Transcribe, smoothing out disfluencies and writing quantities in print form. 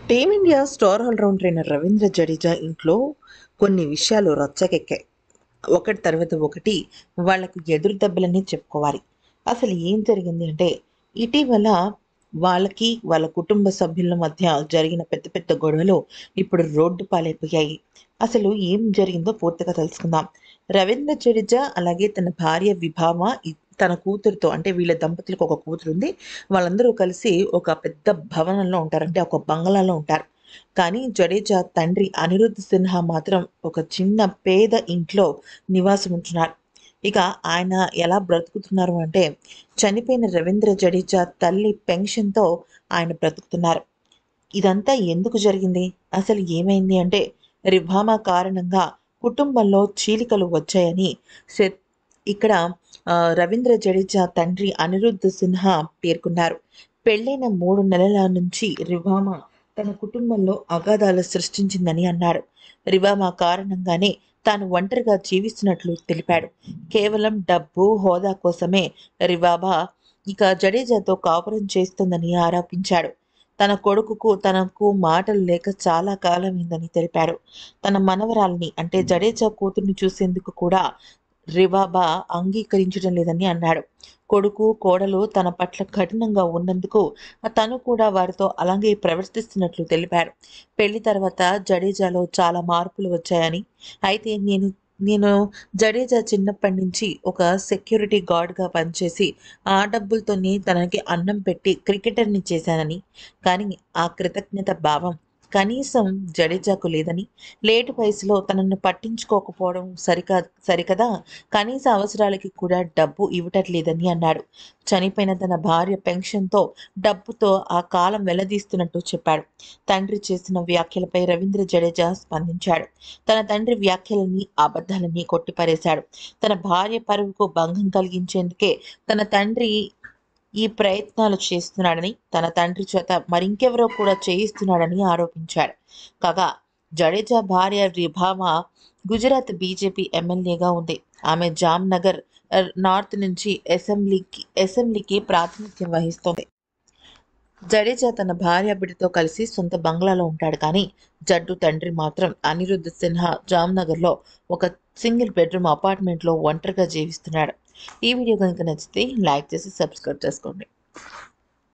Team India star all round trainer Ravindra Jadeja ఇంట్లో కొన్ని విషయాలు రచ్చకెక్కాయి. ఒకటి తర్వాత ఒకటి వాళ్లకు ఎదురు దెబ్బలని చెప్పుకోవాలి. అసలు ఏం జరిగింది అంటే, ఇటీవల వాళ్ళకి వాళ్ళ కుటుంబ సభ్యుల మధ్య జరిగిన పెద్ద పెద్ద గొడవలు ఇప్పుడు రోడ్డు పాలైపోయాయి. అసలు ఏం జరిగిందో పూర్తిగా తెలుసుకుందాం. రవీంద్ర జడేజా అలాగే తన భార్య విభామ తన కూతురుతో, అంటే వీళ్ళ దంపతులకు ఒక కూతురు ఉంది. వాళ్ళందరూ కలిసి ఒక పెద్ద భవనంలో ఉంటారు, అంటే ఒక బంగ్లాలో ఉంటారు. కానీ జడేజా తండ్రి అనిరుద్ సిన్హా మాత్రం ఒక చిన్న పేద ఇంట్లో నివాసం ఉంటున్నారు. ఇక ఆయన ఎలా బ్రతుకుతున్నారు అంటే, చనిపోయిన రవీంద్ర జడేజా తల్లి పెన్షన్తో ఆయన బ్రతుకుతున్నారు. ఇదంతా ఎందుకు జరిగింది? అసలు ఏమైంది అంటే, రిబామా కారణంగా కుటుంబంలో చీలికలు వచ్చాయని సె- ఇక్కడ రవీంద్ర జడేజా తండ్రి అనిరుద్ సిన్హా పేర్కొన్నారు. పెళ్లైన 3 నెలల నుంచి రిబామా తన కుటుంబంలో అగాధాలు సృష్టించిందని అన్నారు. రిబామా కారణంగానే తాను ఒంటరిగా జీవిస్తున్నట్లు తెలిపాడు. కేవలం డబ్బు, హోదా కోసమే రిబాబా ఇక జడేజాతో కాపురం చేస్తుందని ఆరోపించాడు. తన కొడుకుకు తనకు మాటలు లేక చాలా కాలమైందని తెలిపాడు. తన మనవరాల్ని, అంటే జడేజా కూతుర్ని చూసేందుకు కూడా రిబాబా అంగీకరించడం లేదని అన్నాడు. కొడుకు, కోడలు తన పట్ల కఠినంగా ఉన్నందుకు తను కూడా వారితో అలాగే ప్రవర్తిస్తున్నట్లు తెలిపారు. పెళ్లి తర్వాత జడేజాలో చాలా మార్పులు వచ్చాయని, అయితే నేను జడేజా చిన్నప్పటి నుంచి ఒక సెక్యూరిటీ గార్డ్గా పనిచేసి ఆ డబ్బులతోనే తనకి అన్నం పెట్టి క్రికెటర్ని చేశానని, కానీ ఆ కృతజ్ఞత భావం కనీసం జడేజాకు లేదని, లేటు వయసులో తనను పట్టించుకోకపోవడం సరికదా, కనీస అవసరాలకి కూడా డబ్బు ఇవ్వటట్లేదని అన్నాడు. చనిపోయిన తన భార్య పెన్షన్తో, డబ్బుతో ఆ కాలం వెల్లదీస్తున్నట్టు చెప్పాడు. తండ్రి చేసిన వ్యాఖ్యలపై రవీంద్ర జడేజా స్పందించాడు. తన తండ్రి వ్యాఖ్యలని, అబద్ధాలని కొట్టిపారేశాడు. తన భార్య పరువుకు భంగం కలిగించేందుకే తన తండ్రి ఈ ప్రయత్నాలు చేస్తున్నాడని, తన తండ్రి చేత మరింకెవరో కూడా చేయిస్తున్నాడని ఆరోపించాడు. కాగా జడేజా భార్య రిబామ గుజరాత్ బీజేపీ ఎమ్మెల్యేగా ఉంది. ఆమె జామ్నగర్ నార్త్ నుంచి అసెంబ్లీకి ప్రాతినిధ్యం వహిస్తోంది. జడేజా తన భార్య బిడ్డతో కలిసి సొంత బంగ్లాలో ఉంటాడు. కానీ జడ్డు తండ్రి మాత్రం అనిరుద్ సిన్హా జామ్నగర్లో ఒక సింగిల్ బెడ్రూమ్ అపార్ట్మెంట్లో ఒంటరిగా జీవిస్తున్నాడు. ఈ వీడియో కనుక నచ్చితే లైక్ చేసి సబ్స్క్రైబ్ చేసుకోండి.